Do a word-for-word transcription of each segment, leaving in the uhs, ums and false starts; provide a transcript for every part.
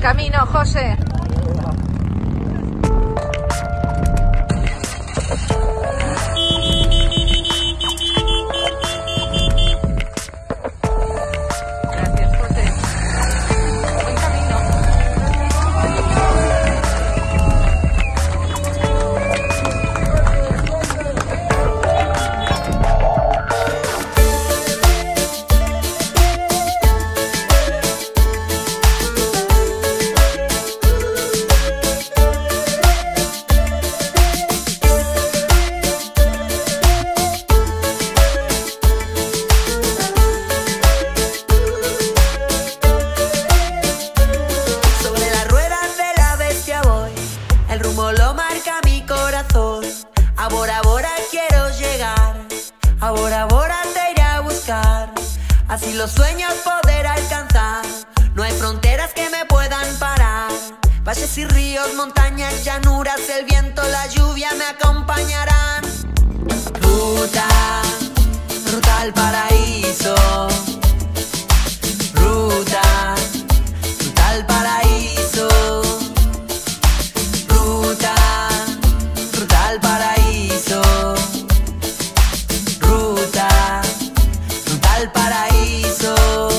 camino, José. Ahora, ahora te iré a buscar, así los sueños poder alcanzar. No hay fronteras que me puedan parar. Valles y ríos, montañas, llanuras, el viento, la lluvia me acompañarán. Ruta, ruta al paraíso. Ruta, ruta al paraíso. Ruta, ruta al paraíso. Ruta, ruta al paraíso.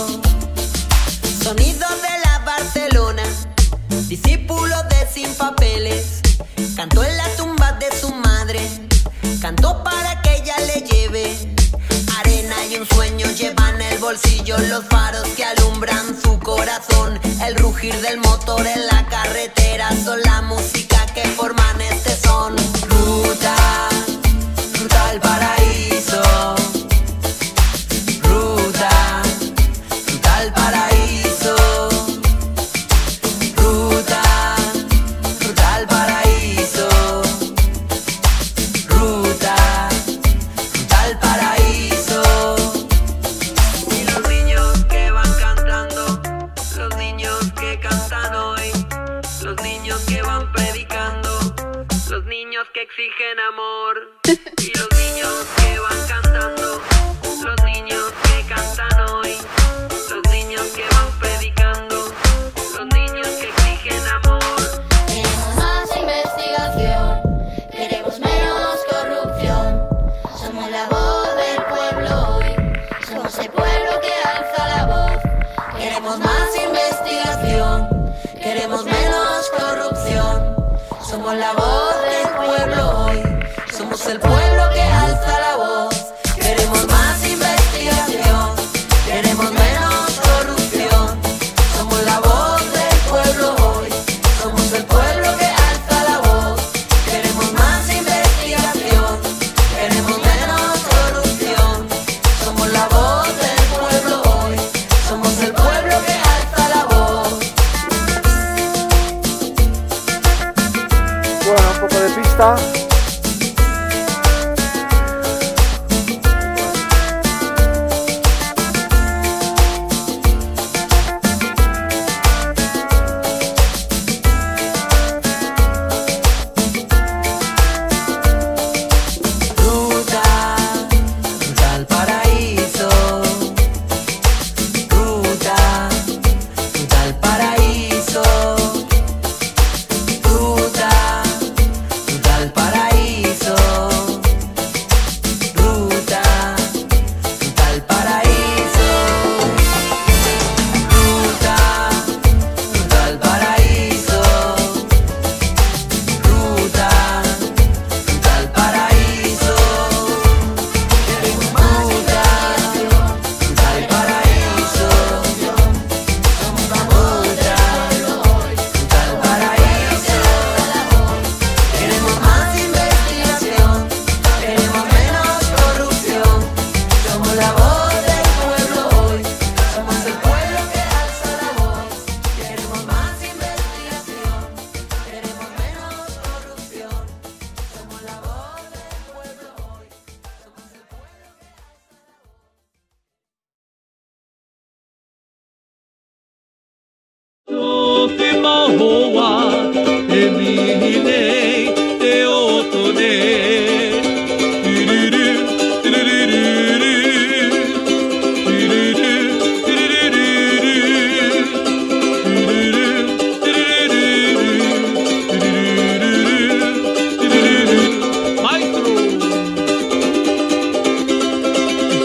Sonidos de la Barcelona, discípulo de Sin Papeles. Cantó en la tumba de su madre, cantó para que ella le lleve arena y un sueño. Lleva en el bolsillo los faros que alumbran su corazón. El rugir del motor en la carretera son la música que forman este son. Ruta, ruta al paraíso. Ruta, ruta al paraíso. Ruta, ruta al paraíso. Ruta, ruta al paraíso. Y los niños que van cantando, los niños que cantan hoy, los niños que van predicando, los niños que exigen amor. Y los niños que van cantando, los niños que cantan hoy, los niños que van predicando, los niños que exigen amor. Queremos más investigación, queremos menos corrupción. Somos la voz del pueblo hoy, somos el pueblo que alza la voz. Queremos más investigación, queremos menos corrupción. Somos la voz del pueblo hoy, somos el pueblo que alza la voz. Queremos más investigación, queremos menos corrupción. Somos la voz del pueblo hoy, somos el pueblo que alza la voz. Queremos más investigación, queremos menos corrupción. Somos la voz del pueblo hoy, somos el pueblo que alza la voz. Bueno, un poco de pista.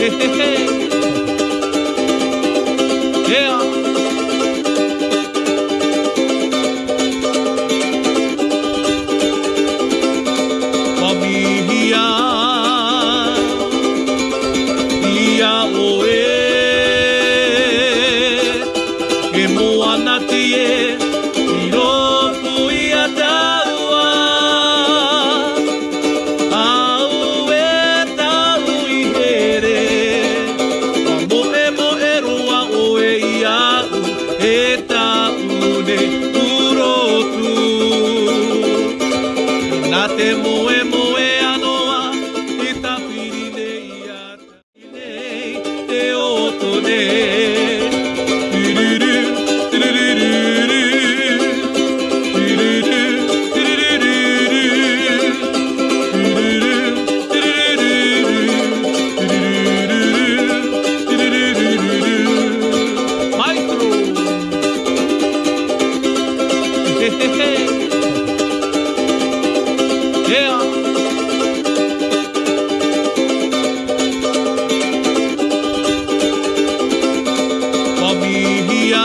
Yeah. Familia, ia oe, e moana tie, i ropu ia taua. Au e tau i here, a moe moe roa oe iau, e tau ne urotu. Nā te moe moe anoa, i ta piri nei a nei, te oto nei. Tururu, turururu, tururu, turururu, tururu, turururu, turururu. Maestro. Hehehe. Yeah. Familia,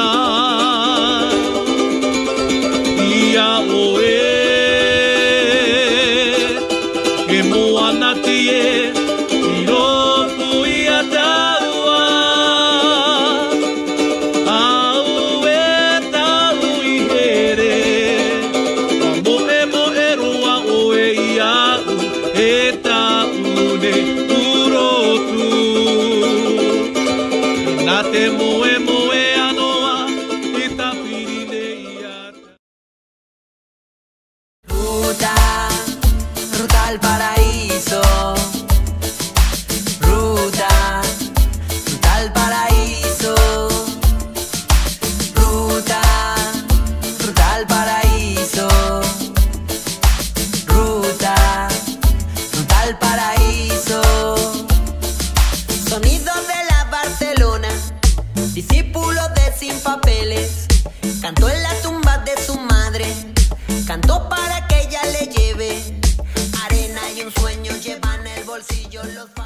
ia oe, e moana tie, i ropu ia taua. Au e tau i here, a moe moe roa oe iau, e tau ne urotu. Nā te moe moe anoa, i ta piri nei ata. Ruta, ruta al paraíso. Ruta, ruta al paraíso. Ruta, ruta al paraíso. Ruta, ruta al paraíso. Sonido de la Barcelona, discípulo de Sin Papeles. Cantó en la tumba de su madre, cantó para que ella le lleve arena y un sueño lleva en el bolsillo los